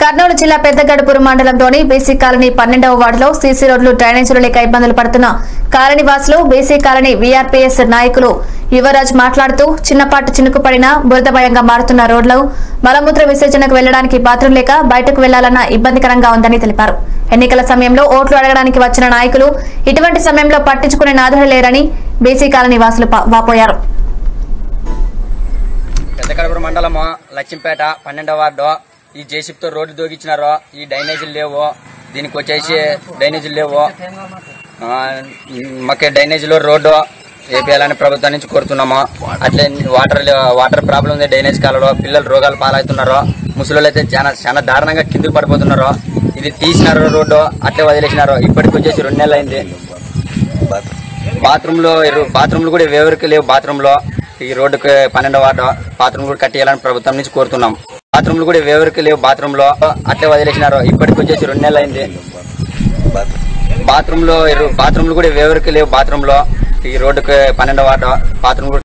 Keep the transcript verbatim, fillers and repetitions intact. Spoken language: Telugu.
కర్నూలు జిల్లా పెద్దగడపూరు మండలంలోని బీసీ కాలనీ పన్నెండవ వార్డులో సీసీ రోడ్లు డ్రైనేజీలు లేక ఇబ్బందులు పడుతున్న కాలనీ వాసులు బీసీ కాలనీ వీఆర్పీఎస్ నాయకులు యువరాజ్ మాట్లాడుతూ చిన్నపాటు చినుకుపడిన బురదమయంగా మారుతున్న రోడ్లు మలమూత్ర విసర్జనకు వెళ్లడానికి బాత్రూం లేక బయటకు వెళ్లాలన్న ఇబ్బందికరంగా ఉందని తెలిపారు. ఎన్నికల సమయంలో ఓట్లు అడగడానికి వచ్చిన నాయకులు ఇటువంటి సమయంలో పట్టించుకునే నాథుడు లేరని బీసీ కాలనీ వాసులు వాపోయారు. పెద్దగడపూరు మండలము లక్ష్మీపేట పన్నెండవ వార్డు ఈ జేసీబీ తో రోడ్లు దోగించినారు. ఈ డ్రైనేజీలు లేవు, దీనికి వచ్చేసి డ్రైనేజీలు లేవు. మాకు డ్రైనేజీలో రోడ్డు వేపేయాలని ప్రభుత్వం నుంచి కోరుతున్నాము. అట్లే వాటర్ వాటర్ ప్రాబ్లం ఉంది. డ్రైనేజ్ కాలంలో పిల్లలు రోగాలు పాలవుతున్నారు. ముసలి అయితే చాలా చాలా దారుణంగా కిందకు పడిపోతున్నారు. ఇది తీసినారు రోడ్డు, అట్లే వదిలేసినారు. ఇప్పటికి వచ్చేసి రెండు నెలలు అయింది. బాత్రూంలో బాత్రూంలు కూడా ఎవరికి లేవు. బాత్రూంలో ఈ రోడ్డుకి పన్నెండవ వార్డు బాత్రూమ్ కూడా కట్టేయాలని ప్రభుత్వం నుంచి కోరుతున్నాం. బాత్రూంలు కూడా ఎవరికి లేవు. బాత్రూంలో అట్లే వదిలేసినారు. ఇప్పటికి వచ్చేసి రెండు నెలలు అయింది. బాత్రూంలో బాత్రూంలు కూడా ఎవరికి లేవు. బాత్రూంలో ఈ రోడ్డుకి పన్నెండవ వార్డు బాత్రూమ్